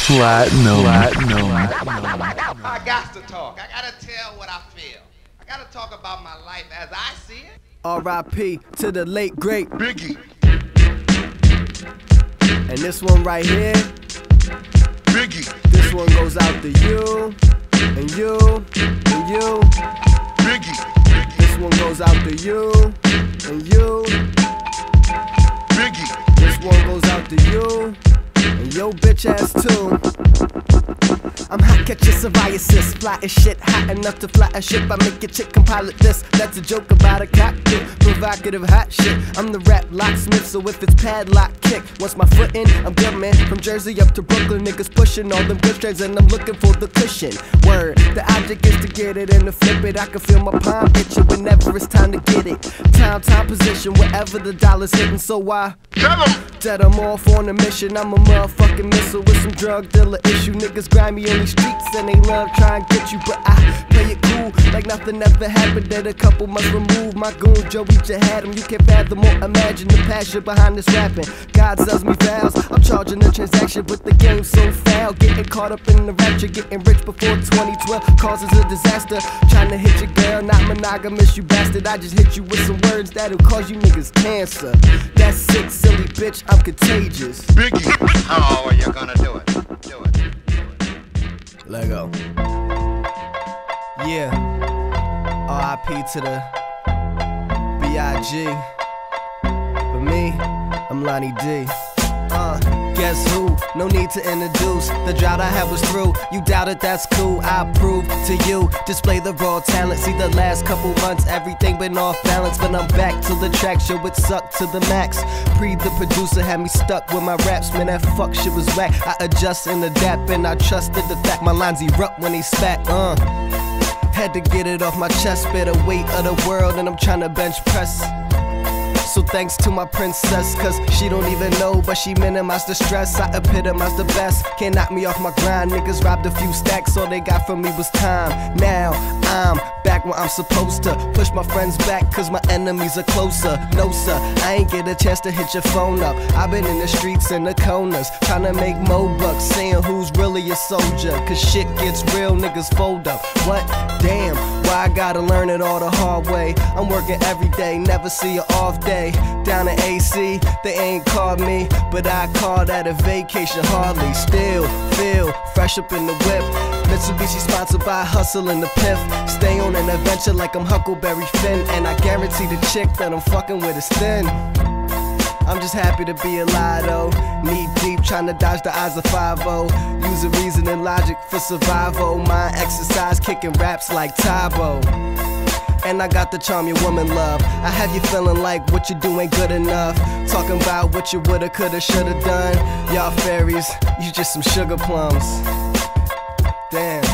Platinum. I got to talk. I gotta tell what I feel. I gotta talk about my life as I see it. R.I.P. to the late great Biggie. And this one right here, Biggie. this one goes out to you, and you, and you. Biggie. This one goes out to you, and you. Biggie. This one goes out to you, and yo bitch ass too. I'm hot, catch your psoriasis. Fly as shit, hot enough to fly a ship. I make a chick compilot this. That's a joke about a cockpit. Provocative hot shit. I'm the rap locksmith, so if it's padlock kick, once my foot in, I'm good man. From Jersey up to Brooklyn, niggas pushing all them good strains, and I'm looking for the cushion. Word, the object is to get it and to flip it. I can feel my palm itching whenever it's time to get it. Time, position, wherever the dollar's hitting. So I Tell him. dead, I'm off on a mission. I'm a motherfucking missile with some drug dealer issue. Niggas grind me on these streets and they love try and get you, but I play it cool like nothing ever happened. That a couple must remove my goon Joey had him. You can't fathom or imagine the passion behind this rapping. God sells me vows, I'm charging the transaction, but the game's so foul. Getting caught up in the rapture, getting rich before 2012 causes a disaster. Trying to hit your girl, not monogamous, you bastard. I just hit you with some words that'll cause you niggas cancer. That's sick, silly bitch, I'm contagious. Biggie. How are you gonna do it? Do it. Lego. Yeah. R.I.P. to the B.I.G. For me, I'm Lonnie D. Guess who? No need to introduce. The drought I had was through. You doubt it, that's cool. I prove to you. Display the raw talent. See the last couple months, everything been off balance. But I'm back to the track, show it sucked to the max. Pre the producer had me stuck with my raps. Man, that fuck shit was whack. I adjust and adapt, and I trusted the fact my lines erupt when they spat. Had to get it off my chest, bear the weight of the world, and I'm tryna bench press. So thanks to my princess, cause she don't even know, but she minimized the stress. I epitomize the best, can't knock me off my grind. Niggas robbed a few stacks, all they got from me was time. Now I'm back where I'm supposed to. Push my friends back, cause my enemies are closer. No sir, I ain't get a chance to hit your phone up. I've been in the streets and the corners, tryna make more bucks, saying who's really a soldier. Cause shit gets real, niggas fold up. What? Damn, why I gotta learn it all the hard way? I'm working every day, never see an off day. Down in AC, they ain't called me, but I call that a vacation hardly. Still feel fresh up in the whip. Mitsubishi sponsored by Hustle and the Piff. Stay on an adventure like I'm Huckleberry Finn, and I guarantee the chick that I'm fucking with is thin. I'm just happy to be alive though. Knee deep trying to dodge the eyes of 5-0. Using reason and logic for survival. Mind exercise kicking raps like Tybo. And I got the charm your woman love. I have you feeling like what you do ain't good enough. Talking about what you woulda, coulda, shoulda done. Y'all fairies, you just some sugar plums. Damn.